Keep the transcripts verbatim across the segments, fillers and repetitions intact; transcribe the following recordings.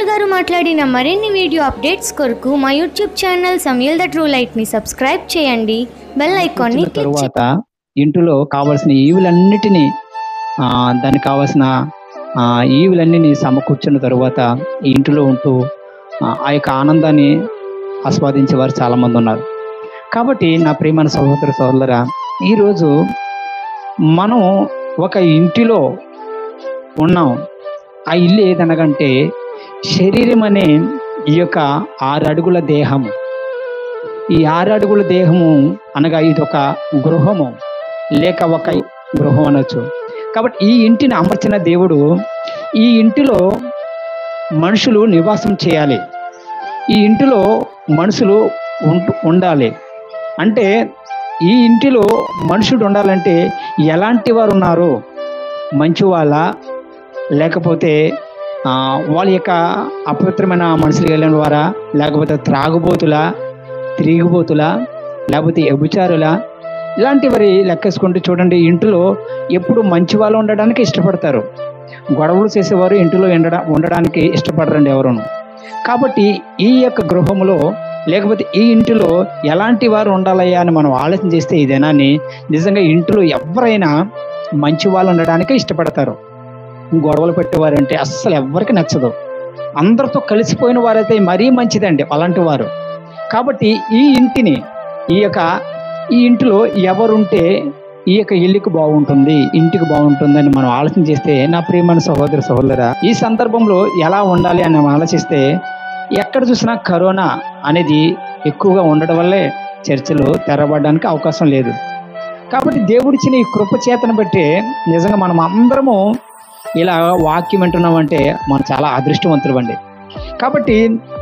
సమీల్ గారు మాట్లాడిన మరిన్ని వీడియో అప్డేట్స్ కొరకు మా యూట్యూబ్ ఛానల్ సమీల్ ద ట్రూ లైట్ ని సబ్స్క్రైబ్ చేయండి. బెల్ ఐకాన్ ని క్లిక్ తరువాత ఇంటిలో కావాల్సిన ఈవులన్నిటినీ ఆ దానికి కావాల్సిన ఆ ఈవులన్నీ సమకూర్చున్న తరువాత ఈ ఇంటిలో ఉంటూ ఆ యొక్క ఆనందాన్ని ఆస్వాదించే వారు చాలా మంది ఉన్నారు. కాబట్టి నా ప్రియమైన సహోదర సహోదరులారా, ఈరోజు మనం ఒక ఇంటిలో ఉన్నాం. ఆ ఇల్లు ఏదనగంటే శరీరం అనే ఈ యొక్క ఆరు అడుగుల దేహము. ఈ ఆరు అడుగుల దేహము అనగా ఇది ఒక గృహము, లేక ఒక గృహం అనొచ్చు. కాబట్టి ఈ ఇంటిని అమర్చిన దేవుడు ఈ ఇంటిలో మనుషులు నివాసం చేయాలి, ఈ ఇంటిలో మనుషులు ఉండాలి. అంటే ఈ ఇంటిలో మనుషుడు ఉండాలంటే ఎలాంటి వారు ఉన్నారు? మంచి వాళ్ళ, లేకపోతే వాళ్ళ యొక్క అపవిత్రమైన మనుషులు వెళ్ళిన వారా, లేకపోతే త్రాగుబోతుల, తిరిగిబోతుల, లేకపోతే వ్యభిచారుల, ఇలాంటి వారి లెక్కేసుకుంటూ చూడండి. ఇంటిలో ఎప్పుడు మంచి వాళ్ళు ఉండడానికి ఇష్టపడతారు, గొడవలు చేసేవారు ఇంటిలో ఉండడా ఉండడానికి ఇష్టపడరండి ఎవరును. కాబట్టి ఈ యొక్క గృహంలో లేకపోతే ఈ ఇంటిలో ఎలాంటి వారు ఉండాలయ్యా అని మనం ఆలోచన చేస్తే ఈ దినాన్ని నిజంగా ఇంటిలో ఎవరైనా మంచి వాళ్ళు ఉండడానికే ఇష్టపడతారు. గొడవలు పెట్టేవారంటే అస్సలు ఎవరికి నచ్చదు. అందరితో కలిసిపోయిన వారైతే మరీ మంచిదండి అలాంటి వారు. కాబట్టి ఈ ఇంటిని ఈ యొక్క ఈ ఇంటిలో ఎవరుంటే ఈ యొక్క ఇల్లుకి బాగుంటుంది, ఇంటికి బాగుంటుందని మనం ఆలోచన చేస్తే నా ప్రియమైన సహోదర సహోదరురా, ఈ సందర్భంలో ఎలా ఉండాలి అని మనం ఆలోచిస్తే ఎక్కడ చూసినా కరోనా అనేది ఎక్కువగా ఉండడం వల్లే చర్చలు తెరవడానికి అవకాశం లేదు. కాబట్టి దేవుడిచ్చిన ఈ కృప చేతను బట్టి నిజంగా మనం అందరము ఇలా వాక్యం వింటున్నామంటే మనం చాలా అదృష్టవంతులు అండి. కాబట్టి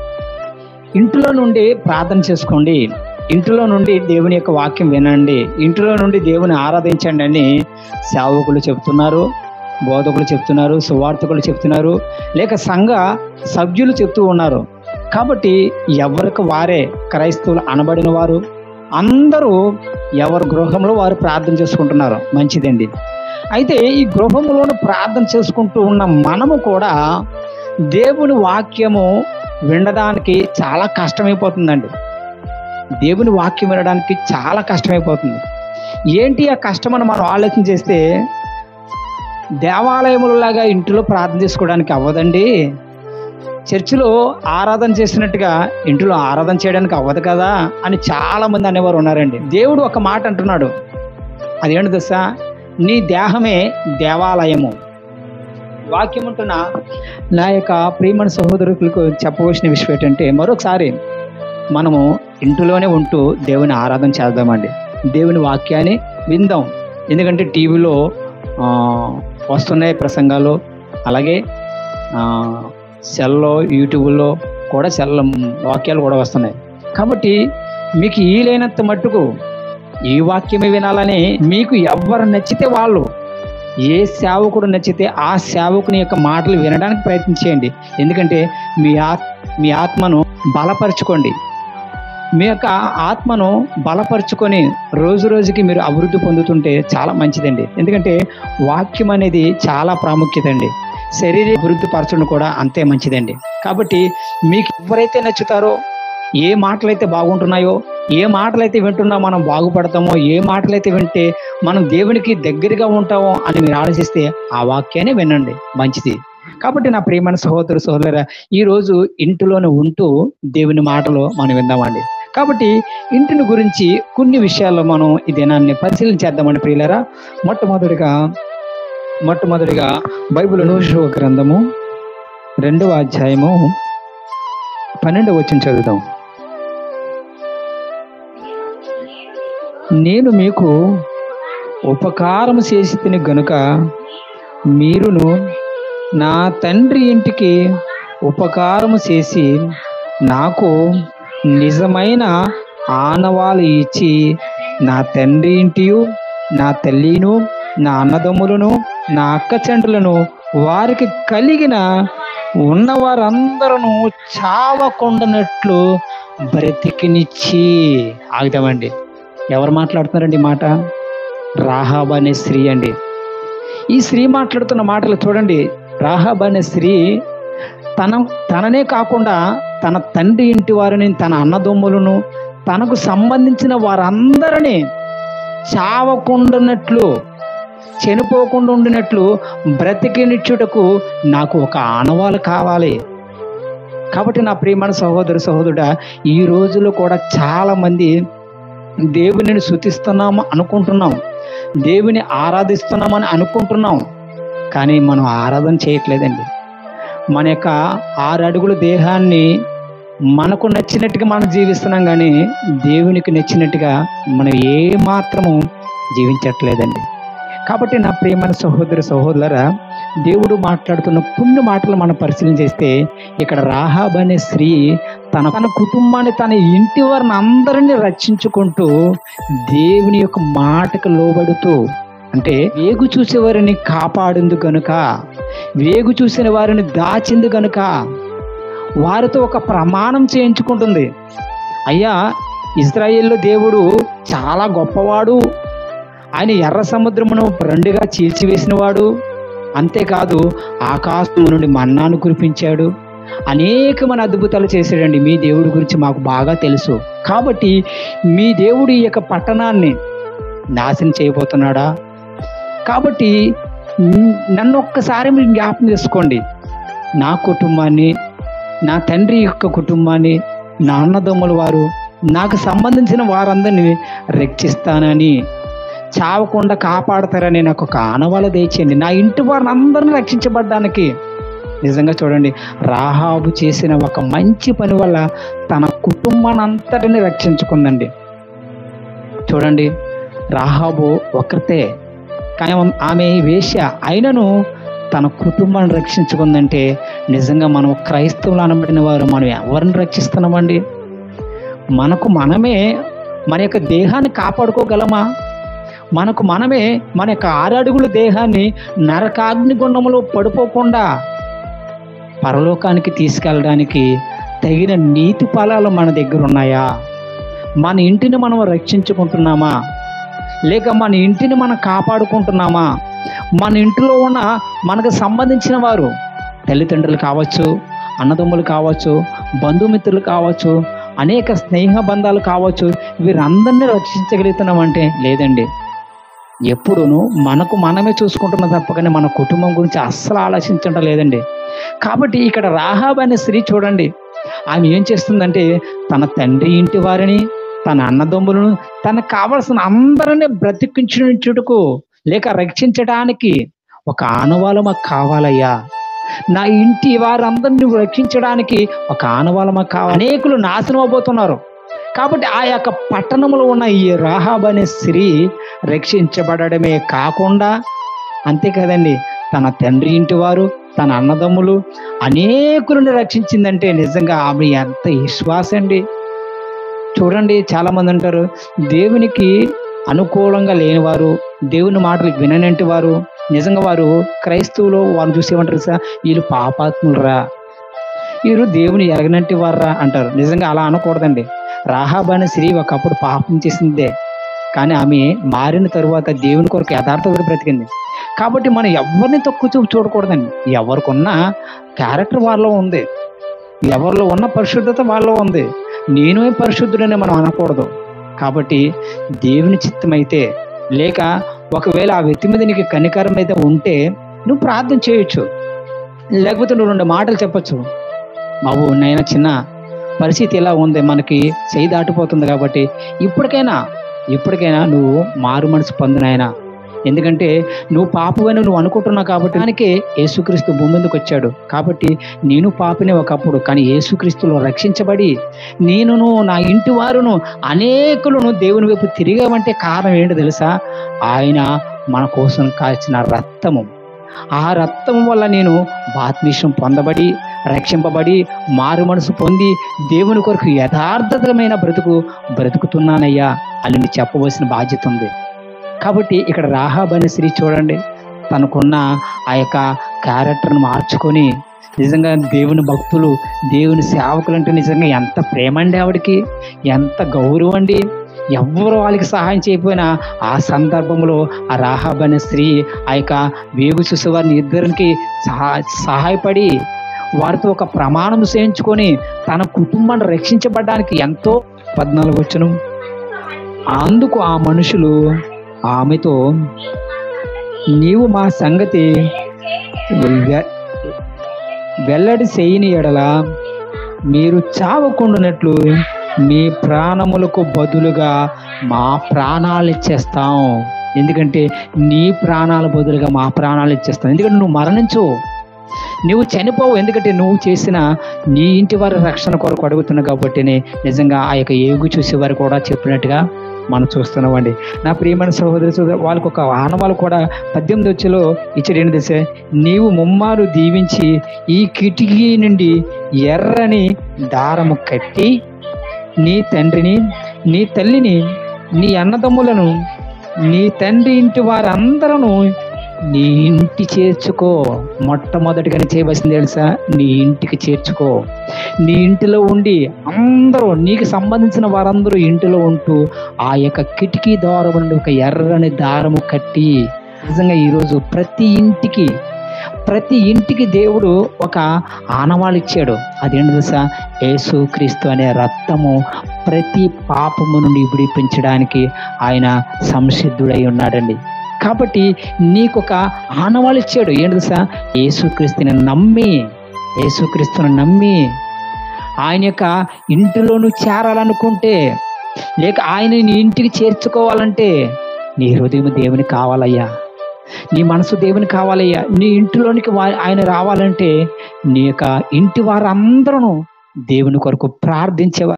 ఇంట్లో నుండి ప్రార్థన చేసుకోండి, ఇంటిలో నుండి దేవుని యొక్క వాక్యం వినండి, ఇంటిలో నుండి దేవుని ఆరాధించండి అని సేవకులు చెప్తున్నారు, బోధకులు చెప్తున్నారు, సువార్తకులు చెప్తున్నారు, లేక సంఘ సభ్యులు చెప్తూ ఉన్నారు. కాబట్టి ఎవరికి వారే క్రైస్తవులు అనబడిన వారు అందరూ ఎవరి గృహంలో వారు ప్రార్థన చేసుకుంటున్నారు, మంచిదండి. అయితే ఈ గృహంలోనూ ప్రార్థన చేసుకుంటూ ఉన్న మనము కూడా దేవుని వాక్యము వినడానికి చాలా కష్టమైపోతుందండి. దేవుని వాక్యం వినడానికి చాలా కష్టమైపోతుంది. ఏంటి ఆ కష్టం అని మనం ఆలోచన చేస్తే దేవాలయములలాగా ఇంటిలో ప్రార్థన చేసుకోవడానికి అవ్వదండి. చర్చిలో ఆరాధన చేసినట్టుగా ఇంటిలో ఆరాధన చేయడానికి అవ్వదు కదా అని చాలా మంది అనేవారు ఉన్నారండి. దేవుడు ఒక మాట అంటున్నాడు, అదేంటి దశ, నీ దేహమే దేవాలయము. వాక్యం ఉంటున్న నా యొక్క ప్రియమైన సహోదరులకు చెప్పవలసిన విషయం ఏంటంటే, మరొకసారి మనము ఇంటిలోనే ఉంటూ దేవుని ఆరాధన చేద్దామండి, దేవుని వాక్యాన్ని విందాం. ఎందుకంటే టీవీలో వస్తున్నాయి ప్రసంగాలు, అలాగే సెల్లో యూట్యూబ్లో కూడా సెల్ వాక్యాలు కూడా వస్తున్నాయి. కాబట్టి మీకు వీలైనంత మట్టుకు ఈ వాక్యమే వినాలని, మీకు ఎవరు నచ్చితే వాళ్ళు, ఏ సేవకుడు నచ్చితే ఆ సేవకుని యొక్క మాటలు వినడానికి ప్రయత్నించేయండి. ఎందుకంటే మీ ఆత్ మీ ఆత్మను బలపరచుకోండి, మీ యొక్క ఆత్మను బలపరుచుకొని రోజు రోజుకి మీరు అభివృద్ధి పొందుతుంటే చాలా మంచిదండి. ఎందుకంటే వాక్యం అనేది చాలా ప్రాముఖ్యత అండి. శరీర అభివృద్ధి పరచడం కూడా అంతే మంచిదండి. కాబట్టి మీకు ఎవరైతే నచ్చుతారో, ఏ మాటలైతే బాగుంటున్నాయో, ఏ మాటలైతే వింటున్నా మనం బాగుపడతామో, ఏ మాటలైతే వింటే మనం దేవునికి దగ్గరగా ఉంటామో అని మీరు ఆలోచిస్తే ఆ వాక్యాన్ని వినండి, మంచిది. కాబట్టి నా ప్రియమైన సహోదర సహోదరులారా, ఈరోజు ఇంటిలోనే ఉంటూ దేవుని మాటలు మనం విందామండి. కాబట్టి ఇంటిని గురించి కొన్ని విషయాల్లో మనం ఈ దినాన్ని పరిశీలన చేద్దామండి ప్రియులారా. మొట్టమొదటిగా మొట్టమొదటిగా బైబిల్ యెహోషువ గ్రంథము రెండవ అధ్యాయము పన్నెండవ వచనం చదువుదాం. నేను మీకు ఉపకారం చేసి తిని గనుక మీరును నా తండ్రి ఇంటికి ఉపకారము చేసి నాకు నిజమైన ఆనవాలు ఇచ్చి నా తండ్రి ఇంటియు, నా తల్లిను, నా అన్నదమ్ములను, నా అక్క చెండ్రులను, వారికి కలిగిన ఉన్నవారందరూ చావకుండానట్లు బ్రతికినిచ్చి. ఆగుదామండి. ఎవరు మాట్లాడుతున్నారండి ఈ మాట? రాహాబు అనే స్త్రీ అండి. ఈ స్త్రీ మాట్లాడుతున్న మాటలు చూడండి. రాహాబు అనే స్త్రీ తన తననే కాకుండా తన తండ్రి ఇంటి వారిని, తన అన్నదమ్ములను, తనకు సంబంధించిన వారందరినీ చావకుండానట్లు, చనిపోకుండా ఉండినట్లు బ్రతికినిచ్చుటకు నాకు ఒక ఆనవాలు కావాలి. కాబట్టి నా ప్రియమైన సహోదరు సహోదరుడా, ఈ రోజుల్లో కూడా చాలా మంది దేవునిని స్తుతిస్తున్నాము అనుకుంటున్నాం, దేవుని ఆరాధిస్తున్నామని అనుకుంటున్నాం, కానీ మనం ఆరాధన చేయట్లేదండి. మన యొక్క ఆరు అడుగుల దేహాన్ని మనకు నచ్చినట్టుగా మనం జీవిస్తున్నాం, కానీ దేవునికి నచ్చినట్టుగా మనం ఏ మాత్రము జీవించట్లేదండి. కాబట్టి నా ప్రియమైన సహోదరు సహోదరులారా, దేవుడు మాట్లాడుతున్న కొన్ని మాటలు మనం పరిశీలన చేస్తే, ఇక్కడ రాహాబు అనే స్త్రీ తన తన కుటుంబాన్ని, తన ఇంటి వారిని అందరినీ రక్షించుకుంటూ దేవుని యొక్క మాటకు లోబడుతూ, అంటే వేగు చూసే వారిని కాపాడింది కనుక, వేగు చూసిన వారిని దాచింది కనుక వారితో ఒక ప్రమాణం చేయించుకుంటుంది. అయ్యా, ఇశ్రాయేలు దేవుడు చాలా గొప్పవాడు, ఆయన ఎర్ర సముద్రమును రెండుగా చీల్చివేసినవాడు, అంతేకాదు ఆకాశం నుండి మన్నాను కురిపించాడు, అనేకమైన అద్భుతాలు చేశాడండి. మీ దేవుడి గురించి మాకు బాగా తెలుసు. కాబట్టి మీ దేవుడు ఈ యొక్క పట్టణాన్ని నాశనం చేయబోతున్నాడా? కాబట్టి నన్ను ఒక్కసారి మీరు జ్ఞాపకం చేసుకోండి. నా కుటుంబాన్ని, నా తండ్రి యొక్క కుటుంబాన్ని, నా అన్నదమ్ముల వారు, నాకు సంబంధించిన వారందరినీ రక్షిస్తానని, చావకుండా కాపాడతారని నాకు ఒక ఆనవాలు దయచేయండి. నా ఇంటి వారిని అందరినీ రక్షించబడ్డానికి. నిజంగా చూడండి, రాహాబు చేసిన ఒక మంచి పని వల్ల తన కుటుంబాన్ని అంతటిని రక్షించుకుందండి. చూడండి, రాహాబు ఒకరితే, కానీ ఆమె వేశ్య అయినను తన కుటుంబాన్ని రక్షించుకుందంటే, నిజంగా మనం క్రైస్తవులు అనబడిన వారు మనం ఎవరిని రక్షిస్తున్నామండి? మనకు మనమే మన యొక్క దేహాన్ని కాపాడుకోగలమా? మనకు మనమే మన యొక్క ఆరడుగుల దేహాన్ని నరకాగ్నిగుండంలో పడిపోకుండా పరలోకానికి తీసుకెళ్ళడానికి తగిన నీతి ఫలాలు మన దగ్గర ఉన్నాయా? మన ఇంటిని మనం రక్షించుకుంటున్నామా? లేక మన ఇంటిని మనం కాపాడుకుంటున్నామా? మన ఇంటిలో ఉన్న మనకు సంబంధించిన వారు, తల్లిదండ్రులు కావచ్చు, అన్నదమ్ములు కావచ్చు, బంధుమిత్రులు కావచ్చు, అనేక స్నేహ బంధాలు కావచ్చు, వీరందరినీ రక్షించగలుగుతున్నామంటే లేదండి. ఎప్పుడూను మనకు మనమే చూసుకుంటున్న తప్పకని మన కుటుంబం గురించి అస్సలు ఆలోచించడం లేదండి. కాబట్టి ఇక్కడ రాహాబు అనే స్త్రీ చూడండి, ఆమె ఏం చేస్తుందంటే తన తండ్రి ఇంటి వారిని, తన అన్నదమ్ములను, తనకు కావలసిన అందరినీ బ్రతికించుటకు లేక రక్షించడానికి ఒక ఆనవాలు మాకు కావాలయ్యా. నా ఇంటి వారందరినీ రక్షించడానికి ఒక ఆనవాలు మాకు కావాలి. అనేకులు నాశనం అవబోతున్నారు. కాబట్టి ఆ యొక్క పట్టణంలో ఉన్న ఈ రాహాబు అనే స్త్రీ రక్షించబడమే కాకుండా, అంతే కదండి, తన తండ్రి ఇంటి వారు, తన అన్నదమ్ములు అనేకులను రక్షించిందంటే నిజంగా ఆమె ఎంత విశ్వాసం అండి. చూడండి, చాలా మంది అంటారు దేవునికి అనుకూలంగా లేనివారు, దేవుని మాటలు విననంటి వారు, నిజంగా వారు క్రైస్తవులు వారు చూసి ఏమంటారు సార్, వీళ్ళు పాపాత్ములరా, వీరు దేవుని ఎరగనంటి వారా అంటారు. నిజంగా అలా అనకూడదండి. రాహాబు అనే స్త్రీ ఒకప్పుడు పాపం చేసిందే, కానీ ఆమె మారిన తరువాత దేవుని కొరకు యథార్థతగా బ్రతికింది. కాబట్టి మనం ఎవరిని తక్కువ చూపు చూడకూడదండి. ఎవరికున్న క్యారెక్టర్ వాళ్ళలో ఉంది, ఎవరిలో ఉన్న పరిశుద్ధత వాళ్ళలో ఉంది. నేను పరిశుద్ధుడని మనం అనకూడదు. కాబట్టి దేవుని చిత్తం అయితే, లేక ఒకవేళ ఆ వ్యక్తి మీద నీకు కనికరం అయితే ఉంటే నువ్వు ప్రార్థన చేయొచ్చు, లేకపోతే నువ్వు రెండు మాటలు చెప్పచ్చు. బాబు, నైనా చిన్న పరిస్థితి ఇలా ఉంది, మనకి చేయి దాటిపోతుంది, కాబట్టి ఇప్పటికైనా ఇప్పటికైనా నువ్వు మారు మనసు పొందినాయన. ఎందుకంటే నువ్వు పాపవని నువ్వు అనుకుంటున్నావు, కాబట్టి దానికే యేసుక్రీస్తు భూమి మీదకి వచ్చాడు. కాబట్టి నేను పాపినే ఒకప్పుడు, కానీ యేసుక్రీస్తులో రక్షించబడి నేనును నా ఇంటి వారును అనేకులను దేవుని వైపు తిరిగామంటే కారణం ఏంటో తెలుసా? ఆయన మన కోసం కాల్చిన రక్తము. ఆ రక్తం వల్ల నేను బాప్తిస్మం పొందబడి, రక్షింపబడి, మారు మనసు పొంది దేవుని కొరకు యథార్థమైన బ్రతుకు బ్రతుకుతున్నానయ్యా అని చెప్పవలసిన బాధ్యత ఉంది. కాబట్టి ఇక్కడ రాహాబు అనే స్త్రీ చూడండి, తనకున్న ఆ యొక్క క్యారెక్టర్ను మార్చుకొని నిజంగా దేవుని భక్తులు, దేవుని సేవకులు అంటే నిజంగా ఎంత ప్రేమ అండి, ఆవిడికి ఎంత గౌరవం అండి. ఎవరు వాళ్ళకి సహాయం చేయకపోయినా ఆ సందర్భంలో ఆ రాహాబు అనే స్త్రీ ఆ యొక్క వేగు చూసేవారిని ఇద్దరికి సహా సహాయపడి వారితో ఒక ప్రమాణం చేయించుకొని తన కుటుంబాన్ని రక్షించబడడానికి ఎంతో పద్నాలుగు వచ్చును. అందుకు ఆ మనుషులు ఆమెతో, నీవు మా సంగతి వె- వెల్లడి చేయని ఎడల మీరు చావకుండానట్లు మీ ప్రాణములకు బదులుగా మా ప్రాణాలు ఇచ్చేస్తాం. ఎందుకంటే నీ ప్రాణాల బదులుగా మా ప్రాణాలు ఇచ్చేస్తాం. ఎందుకంటే నువ్వు మరణించు, నువ్వు చనిపోవు. ఎందుకంటే నువ్వు చేసిన నీ ఇంటి వారి రక్షణ కొరకు అడుగుతున్నావు కాబట్టినే నిజంగా ఆ యొక్క ఏగు చూసేవారు కూడా చెప్పినట్టుగా మనం చూస్తున్నామండి. నా ప్రియమైన సహోదరి సోదరు, వాళ్ళకు ఒక ఆనవాళ్ళు కూడా పద్దెనిమిది వచ్చలో ఇచ్చాడు. ఏంటి దశ, నీవు ముమ్మారు దీవించి ఈ కిటికీ నుండి ఎర్రని దారము కట్టి నీ తండ్రిని, నీ తల్లిని, నీ అన్నదమ్ములను, నీ తండ్రి ఇంటి వారందరూ నీ ఇంటి చేర్చుకో. మొట్టమొదటిగానే చేయవలసింది తెలుసా, నీ ఇంటికి చేర్చుకో. నీ ఇంటిలో ఉండి అందరూ నీకు సంబంధించిన వారందరూ ఇంటిలో ఉంటూ ఆ యొక్క కిటికీ ద్వారం నుండి ఒక ఎర్రని దారము కట్టి, నిజంగా ఈరోజు ప్రతి ఇంటికి ప్రతి ఇంటికి దేవుడు ఒక ఆనవాళ్ళు ఇచ్చాడు. అదేంటి తెలుసా, యేసు క్రీస్తు అనే రక్తము ప్రతి పాపము నుండి విడిపించడానికి ఆయన సంసిద్ధుడై ఉన్నాడండి. కాబట్టి నీకు ఒక ఆనవాళ్ళు ఇచ్చాడు. ఏంటి తెలుసా, యేసుక్రీస్తుని నమ్మి యేసుక్రీస్తుని నమ్మి ఆయన యొక్క ఇంటిలో నువ్వు చేరాలనుకుంటే, లేక ఆయన నీ ఇంటికి చేర్చుకోవాలంటే నీ హృదయం దేవుని కావాలయ్యా, నీ మనసు దేవుని కావాలయ్యా. నీ ఇంటిలోనికి ఆయన రావాలంటే నీ యొక్క ఇంటి వారందరూ దేవుని కొరకు ప్రార్థించేవారు.